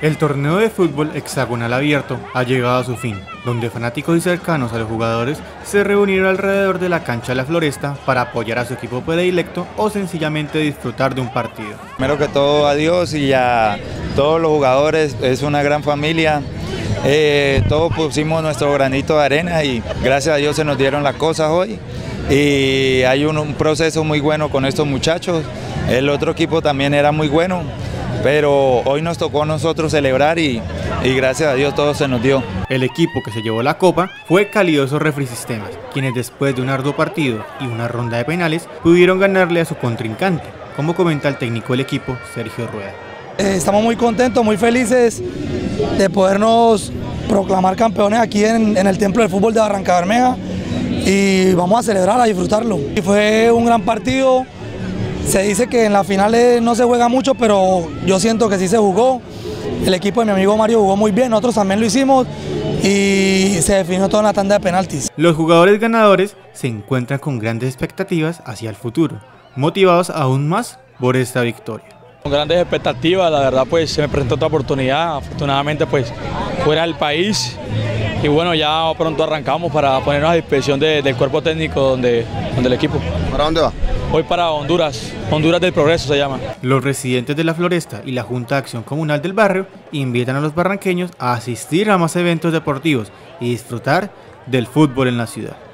El torneo de fútbol hexagonal abierto ha llegado a su fin, donde fanáticos y cercanos a los jugadores se reunieron alrededor de la cancha de la Floresta para apoyar a su equipo predilecto o sencillamente disfrutar de un partido. Primero que todo a Dios y a todos los jugadores, es una gran familia. Todos pusimos nuestro granito de arena y gracias a Dios se nos dieron las cosas hoy. Y hay un proceso muy bueno con estos muchachos. El otro equipo también era muy bueno, pero hoy nos tocó a nosotros celebrar y gracias a Dios todo se nos dio. El equipo que se llevó la copa fue Calidoso Refrisistemas, quienes después de un arduo partido y una ronda de penales pudieron ganarle a su contrincante, como comenta el técnico del equipo, Sergio Rueda. Estamos muy contentos, muy felices de podernos proclamar campeones aquí en el Templo del Fútbol de Barrancabermeja y vamos a celebrar, a disfrutarlo. Y fue un gran partido. Se dice que en las finales no se juega mucho, pero yo siento que sí se jugó. El equipo de mi amigo Mario jugó muy bien, nosotros también lo hicimos y se definió toda la tanda de penaltis. Los jugadores ganadores se encuentran con grandes expectativas hacia el futuro, motivados aún más por esta victoria. Con grandes expectativas, la verdad pues se me presentó otra oportunidad, afortunadamente pues fuera del país. Y bueno, ya pronto arrancamos para ponernos a disposición del cuerpo técnico del equipo. ¿Para dónde va? Voy para Honduras, Honduras del Progreso se llama. Los residentes de la Floresta y la Junta de Acción Comunal del barrio invitan a los barranqueños a asistir a más eventos deportivos y disfrutar del fútbol en la ciudad.